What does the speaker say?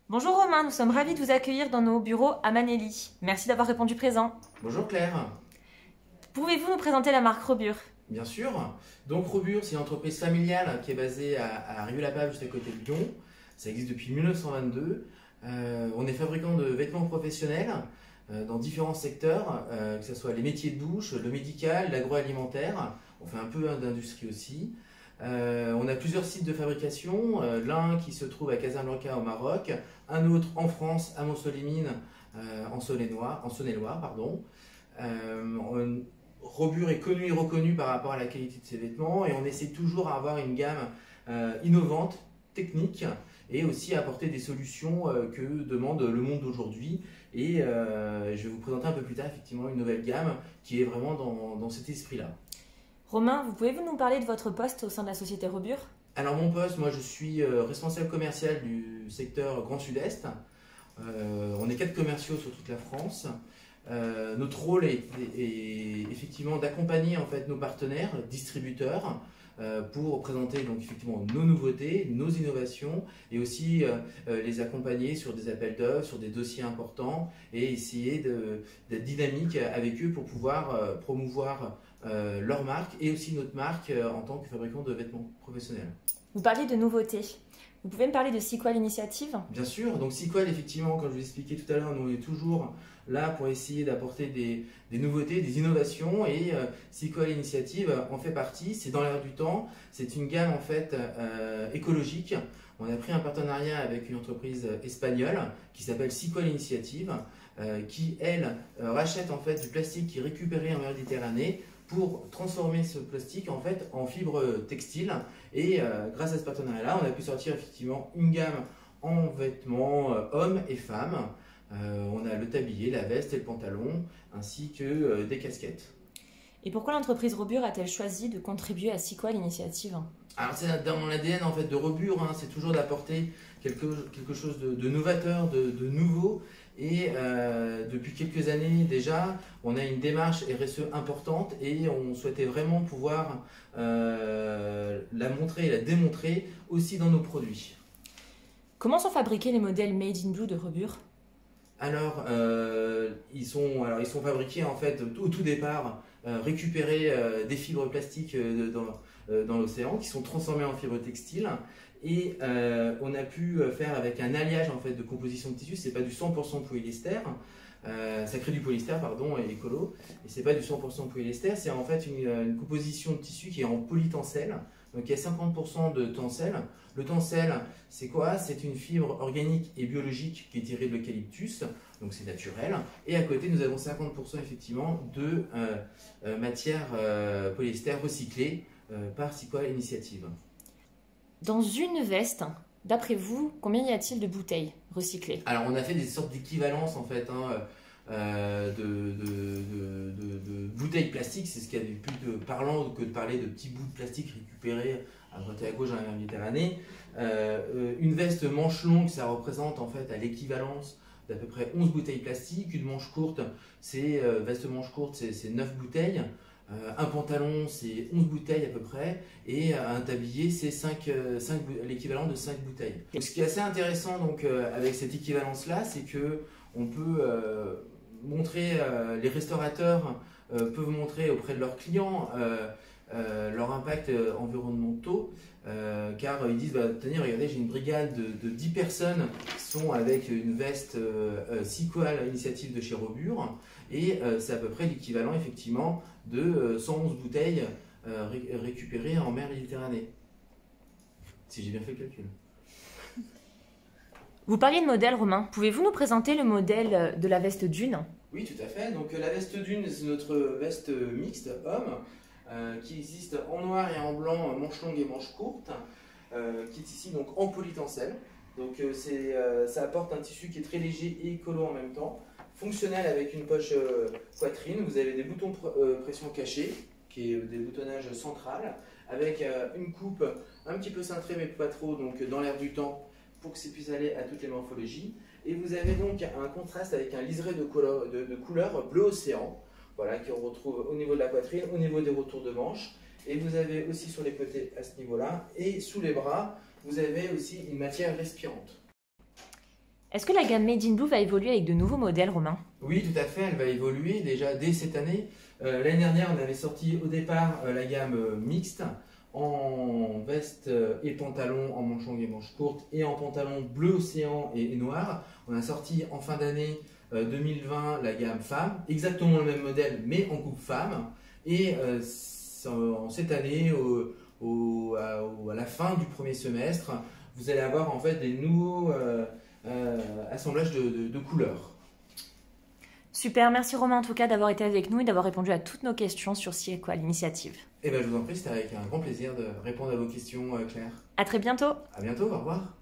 Bonjour Romain, nous sommes ravis de vous accueillir dans nos bureaux à Manelli. Merci d'avoir répondu présent. Bonjour Claire. Pouvez-vous nous présenter la marque Robur? Bien sûr. Donc Robur, c'est une entreprise familiale qui est basée à Rieux-la-Pape, juste à côté de Lyon. Ça existe depuis 1922. On est fabricant de vêtements professionnels dans différents secteurs, que ce soit les métiers de bouche, le médical, l'agroalimentaire. On fait un peu d'industrie aussi. On a plusieurs sites de fabrication, l'un qui se trouve à Casablanca au Maroc, un autre en France à Montsolimine en Saône-et-Loire, pardon. Robur est connu et reconnu par rapport à la qualité de ses vêtements et on essaie toujours d'avoir une gamme innovante, technique et aussi apporter des solutions que demande le monde d'aujourd'hui. Et je vais vous présenter un peu plus tard effectivement une nouvelle gamme qui est vraiment dans cet esprit-là. Romain, pouvez-vous nous parler de votre poste au sein de la société Robur? Alors mon poste, moi je suis responsable commercial du secteur Grand Sud-Est. On est 4 commerciaux sur toute la France. Notre rôle est effectivement d'accompagner en fait nos partenaires, distributeurs, pour présenter donc effectivement nos nouveautés, nos innovations et aussi les accompagner sur des appels d'offres, sur des dossiers importants et essayer d'être dynamique avec eux pour pouvoir promouvoir leur marque et aussi notre marque en tant que fabricant de vêtements professionnels. Vous parliez de nouveautés. Vous pouvez me parler de Sequal Initiative? Bien sûr, donc Sequal, effectivement, comme je vous expliquais tout à l'heure, nous on est toujours là pour essayer d'apporter des nouveautés, des innovations et Sequal Initiative en fait partie, c'est dans l'air du temps, c'est une gamme en fait écologique. On a pris un partenariat avec une entreprise espagnole qui s'appelle Sequal Initiative qui elle rachète en fait du plastique qui est récupéré en Méditerranée pour transformer ce plastique en fait en fibre textile et grâce à ce partenariat-là, on a pu sortir effectivement une gamme en vêtements hommes et femmes. On a le tablier, la veste et le pantalon, ainsi que des casquettes. Et pourquoi l'entreprise Robur a-t-elle choisi de contribuer à Sequal Initiative? Alors c'est dans l'ADN en fait de Robur, hein, c'est toujours d'apporter quelque chose de novateur, de nouveau. Et depuis quelques années déjà, on a une démarche RSE importante et on souhaitait vraiment pouvoir la montrer et la démontrer aussi dans nos produits. Comment sont fabriqués les modèles Made in Blue de Robur? Alors, ils sont fabriqués en fait au tout départ, récupérer des fibres plastiques dans l'océan qui sont transformées en fibres textiles. Et on a pu faire avec un alliage en fait de composition de tissu, c'est pas du 100% polyester, ça crée du polyester pardon et écolo, et c'est pas du 100% polyester, c'est en fait une composition de tissu qui est en polytencelle, donc il y a 50% de tencel. Le tencel c'est quoi? C'est une fibre organique et biologique qui est tirée de l'eucalyptus, donc c'est naturel, et à côté nous avons 50% effectivement de matière polyester recyclée par Sequal Initiative. Dans une veste, d'après vous, combien y a-t-il de bouteilles recyclées? Alors on a fait des sortes d'équivalences en fait de bouteilles plastiques, c'est ce qui avait plus de parlant que de parler de petits bouts de plastique récupérés à droite et à gauche dans la mer Méditerranée. Une veste manche longue, ça représente en fait à l'équivalence d'à peu près 11 bouteilles plastiques. Une manche courte, veste manche courte, c'est 9 bouteilles. Un pantalon, c'est 11 bouteilles à peu près, et un tablier, c'est l'équivalent de 5 bouteilles. Donc, ce qui est assez intéressant donc, avec cette équivalence-là, c'est qu'on peut montrer, les restaurateurs peuvent montrer auprès de leurs clients leur impact environnementaux, car ils disent, tenez, regardez, j'ai une brigade de 10 personnes qui sont avec une veste Sequal Initiative de chez Robur, et c'est à peu près l'équivalent effectivement de 111 bouteilles récupérées en mer Méditerranée, si j'ai bien fait le calcul. Vous parliez de modèle, Romain. Pouvez-vous nous présenter le modèle de la veste Dune? Oui, tout à fait. Donc la veste Dune, c'est notre veste mixte homme qui existe en noir et en blanc, manche longue et manche courte, qui est ici donc en polytencelle. Donc ça apporte un tissu qui est très léger et écolo en même temps, fonctionnel avec une poche poitrine. Vous avez des boutons pression cachés, qui est des boutonnages central, avec une coupe un petit peu cintrée mais pas trop, donc dans l'air du temps, pour que ça puisse aller à toutes les morphologies. Et vous avez donc un contraste avec un liseré de couleur bleu océan, voilà, qu'on retrouve au niveau de la poitrine, au niveau des retours de manche. Et vous avez aussi sur les côtés à ce niveau-là, et sous les bras, vous avez aussi une matière respirante. Est-ce que la gamme Made in Blue va évoluer avec de nouveaux modèles, Romain? Oui, tout à fait, elle va évoluer déjà dès cette année. L'année dernière, on avait sorti au départ la gamme mixte en veste et pantalon en manches longues et manches courtes et en pantalon bleu océan et noir. On a sorti en fin d'année 2020 la gamme femme, exactement le même modèle mais en coupe femme. Et cette année, à la fin du premier semestre, vous allez avoir en fait des nouveaux assemblages de couleurs. Super, merci Romain en tout cas d'avoir été avec nous et d'avoir répondu à toutes nos questions sur C'est quoi l'initiative. Eh ben, je vous en prie, c'était avec un grand plaisir de répondre à vos questions, Claire. À très bientôt. À bientôt, au revoir.